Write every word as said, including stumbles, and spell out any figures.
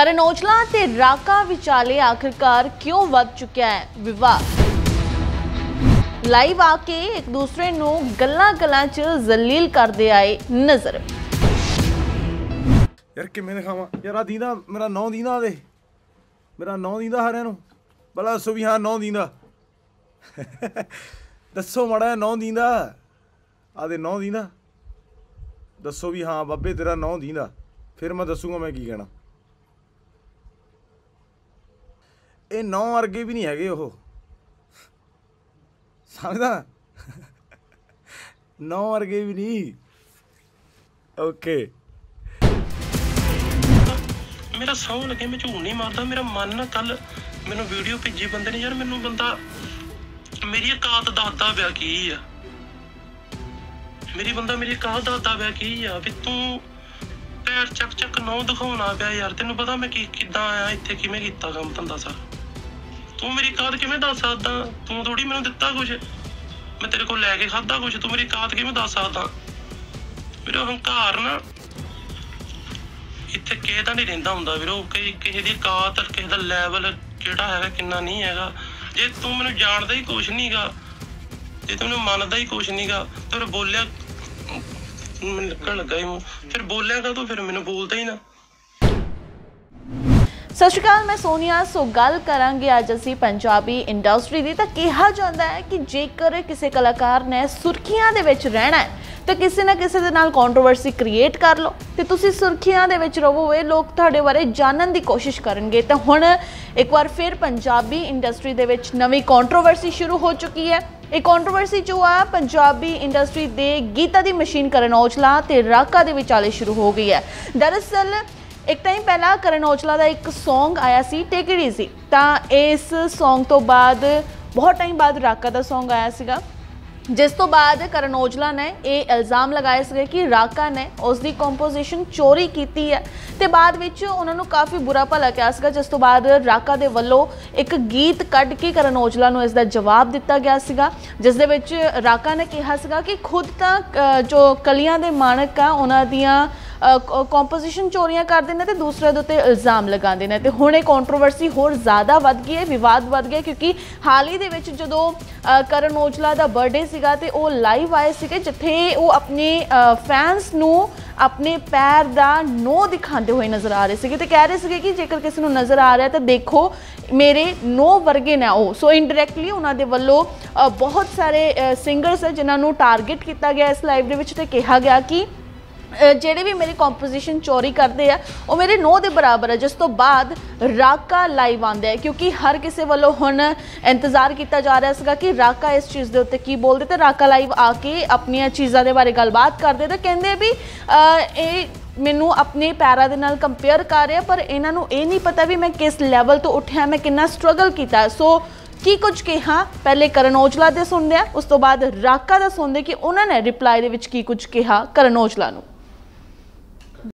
ਕਰਨ ਔਜਲਾ ਤੇ ਰਾਕਾ ਵਿਚਾਲੇ आखिरकार क्यों वध चुका है विवाद। लाइव आके एक दूसरे नूं गल्लां गल्लां च जलील करदे आए नजर। यार किवें दिखावां यार आ दींदा मेरा नौ दींदा दे मेरा नौ दींदा सारिਆਂ ਨੂੰ भला दसो भी हाँ नौ दींदा दसो माड़ा नौ दींदा आदे नौ दींदा दसो भी हाँ बाबे तेरा नौ दींदा फिर मैं दसूंगा मैं की कहना। ਇਹ नौ वर्गे भी नहीं हैगे ਉਹ समझदा नौ वर्गे भी नहीं। ओके मेरा सौ लगे मैं झूठ नहीं मारदा मेरा मन ना कल मैनू वीडियो भेजी बंदे ने यार मैनू बंदा मेरी औकात दसदा पिया की आ मेरी बंदा मेरी औकात दसदा पिया की आ भी तू पैर चक चक नौ दिखाउणा पिया यार तेनू पता मैं की किदां आया इत्थे किवें कीता काम धंधा सारा तू मेरी औकात किवें दस सकदा तू थोड़ी मैनू दित्ता कुछ मैं तेरे को लैके खादा कुछ तू मेरी औकात किवें दस सकदा मेरा हंकार ना इत्थे किसे दा नहीं रहिंदा हुंदा वीरो किसे दी औकात किसे दा लैवल किहड़ा हैगा किन्ना नहीं हैगा। जे तू मैनू जाणदा ही कुछ नहीं गा जे तू मैनू मनदा ही कुछ नहीं गा ते फिर बोलिया मैनू लगन लगा ही फिर बोलिया का तू फिर मैनू बोलदा ही ना। सत श्री अकाल मैं सोनिया। सो गल करांगे अज असीं पंजाबी इंडस्ट्री दी। तां कहा जांदा है कि जेकर किसी कलाकार ने सुर्खियां दे विच रहना है तो किसी ना किसी दे नाल कंट्रोवर्सी क्रिएट कर लो तो तुसीं सुर्खियां दे विच रहोगे लोग तुहाडे बारे जानन दी कोशिश करनगे। तो हुण एक बार फिर पंजाबी इंडस्ट्री दे विच नवीं कंट्रोवर्सी शुरू हो चुकी है। एक कंट्रोवर्सी जो आ पंजाबी इंडस्ट्री दे गीतां दी मशीन ਕਰਨ ਔਜਲਾ ते राका दे विचाले शुरू हो गई है। दरअसल एक टाइम पहला ਕਰਨ ਔਜਲਾ ਦਾ एक सॉन्ग आया सी टेक इट ईजी ਤਾਂ इस सॉन्ग तो बाद बहुत टाइम बाद राका ਦਾ सॉन्ग आया ਸੀਗਾ जिस तो बाद ਕਰਨ ਔਜਲਾ ने यह इल्ज़ाम लगाए थे कि राका ने उसकी कंपोजिशन चोरी की है तो बाद विच उन्होंने काफ़ी बुरा भला कहा सीगा। जिस तो बाद राका दे वल्लों एक गीत कढ़ के ਕਰਨ ਔਜਲਾ नूं इसका जवाब दिता गया सीगा जिस दे विच राका ने कहा सीगा कि खुद तां जो कलियां दे माणक आ उन्हां दियां कंपोजिशन चोरियां करते हैं तो दूसरे के उत्ते इल्ज़ाम लगाते हैं। तो हुण ये कंट्रोवर्सी होर ज़्यादा वध गई है विवाद वध गया क्योंकि हाल ही दे विच जदों ਕਰਨ ਔਜਲਾ दा बर्थडे सीगा ते वो लाइव आए सीगे जिथे वो अपने फैंस नूं अपने पैर दा नो दिखाते हुए नज़र आ रहे थे तो कह रहे थे कि जेकर किसी नूं नज़र आ रहा है तो देखो मेरे नो वर्गे ने वो। सो इनडायरैक्टली उन्होंने वालों बहुत सारे सिंगर्स है जिन्होंने टारगेट किया गया इस लाइव दे विच ते कहा गया कि ਜਿਹੜੇ भी मेरी कंपोजिशन चोरी करते हैं वो मेरे नो के बराबर है। जिस तो बाद राका लाइव आंदा है क्योंकि हर किसी वालों हुण इंतजार किया जा रहा है कि राका इस चीज़ के उत्ते की बोलते तो राका लाइव आके अपन चीज़ों के बारे गलबात करते तो कहते भी ये मैनू अपने पैरों के नाल कंपेयर कर रहे पर इन्हों ये नहीं पता भी मैं किस लैवल तो उठिया मैं कितना स्ट्रगल किया। सो की कुछ कहा पहले ਕਰਨ ਔਜਲਾ दे सुनते हैं उस तो बाद राका का सुनते कि उन्होंने रिप्लाई दे विच की कुछ कहा ਕਰਨ ਔਜਲਾ नूं।